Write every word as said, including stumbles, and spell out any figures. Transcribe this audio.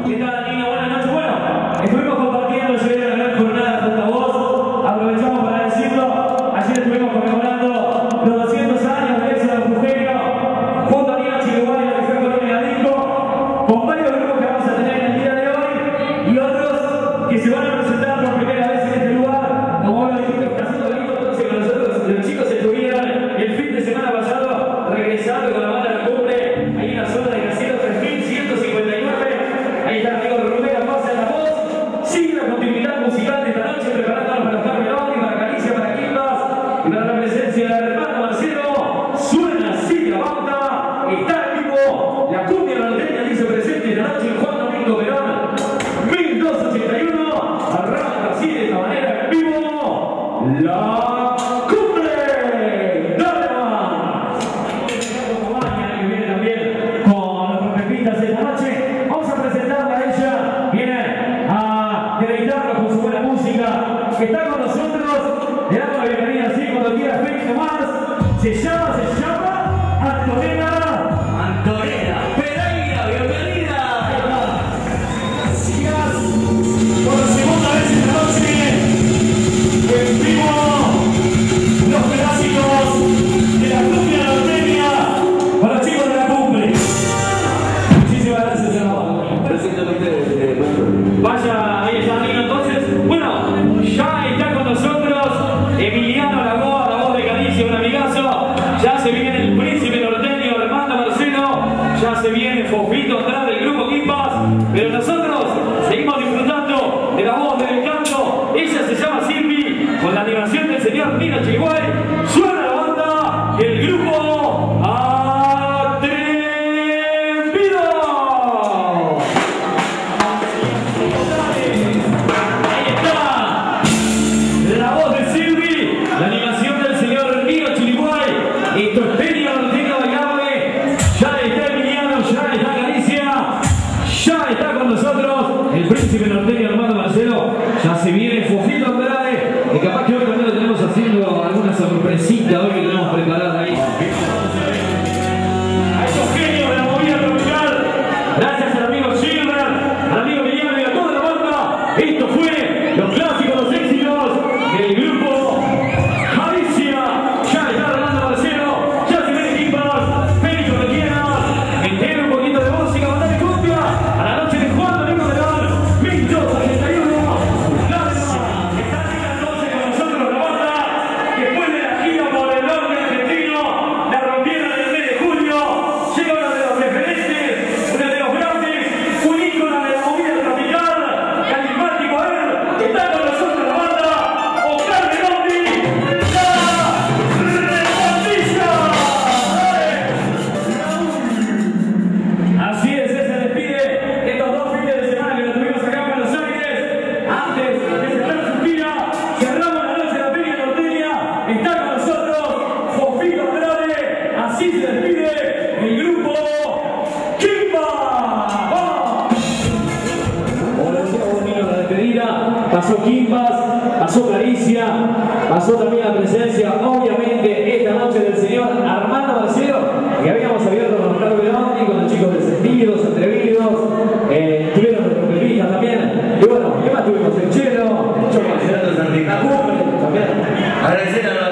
¿Qué tal, Nino? Buenas noches. Bueno, estuvimos compartiendo ayer una gran jornada junto a vos. Aprovechamos para decirlo. Ayer estuvimos conmemorando los doscientos años de ese refugio junto a Nino Chiliguay, que fue Colonia Disco, con varios grupos que vamos a tener en el día de hoy y otros que se van a presentar por primera vez en este lugar. Como vos lo dijiste, está haciendo lindo, entonces con nosotros los chicos estuvieron el fin de semana pasado regresando con la banda La Cumbre, ahí en la zona de Casero tres mil ciento cincuenta y nueve. Ahí está el amigo Rubén Paz en la voz. Sigue la continuidad musical de esta noche, preparándonos para Oscar Meloni, para Caricia, para Quimbas y para la presencia del hermano Marcelo. Suena así la banda, está en vivo. La cumbia norteña dice presente esta noche Juan Domingo Perón, mil doscientos ochenta y uno. Arranca así de esta manera en vivo. La Cumbre. Dale más. Que viene también con los trompetistas esta noche. Vamos a presentarla a ella. Viene a deleitarnos con su buena música. Está con nosotros. Le damos la bienvenida así cuando quiera Félix Tomás. Se llama, se llama Antonella. Antonella Pereira, bienvenida. Sigas por segunda vez esta noche. En vivo, los clásicos de la cumbia norteña para los chicos de La Cumbre. Muchísimas gracias, hermano. Vaya, ahí está Nino entonces. Bueno, ya está con nosotros Emiliano Lagoa, la voz de Caricia, un amigazo. Ya se viene el príncipe norteño, Armando Marcelo. Ya se viene Fofito atrás del grupo Quimbas. Pero nosotros seguimos disfrutando de la voz del canto. Ella se llama Silvi, con la animación del señor Nino Chiliguay. Suena la banda, el grupo Atrevido. Ahí está la voz de Silvi, la animación del señor Nino Chiliguay. Esto es Peña Norteña Bailable. Ya está Emiliano, ya está Caricia, ya está con nosotros el príncipe norteño Armando Marcelo. Ya se viene Fofito Andrade, y capaz que hoy también lo tenemos haciendo alguna sorpresita hoy que tenemos preparada ahí. A esos genios de la movida tropical, gracias al amigo Silver, al amigo Emiliano y a toda la banda. Esto fue los clásicos, los éxitos del grupo Caricia. Ya está Armando Marcelo, ya se viene Quimbas, Félix lo que quieras. Entera un poquito de música, mandale cumbia a la noche de Juan Domingo Perón, mil doscientos ochenta y uno. Está llegando entonces con nosotros la banda. Después de la gira por el norte argentino, la rompieron en el mes de julio. Llega uno de los referentes, uno de los grandes, un ícono de la movida tropical, carismático a él. Está con nosotros la banda Oscar Meloni, la Reconquista. Así es, se despide estos dos fines de semana que lo tuvimos acá en Buenos Aires. Antes de cerrar su gira, cerramos la noche de la Peña Norteña. Está con nosotros Fofito Andrade. Así se despide el grupo Quimbas. ¡Vamos! Como decía vos, Nino, la despedida. Pasó Quimbas, pasó Caricia, pasó también la presencia, obviamente, esta noche del señor Armando Marcelo, que habíamos abierto con Oscar Meloni, con los chicos de Sentidos, Atrevidos, eh, tuvieron los trompetistas también. Y bueno, ¿qué más tuvimos? El Chelo, el Choco, el Cumbre también. Agradecer a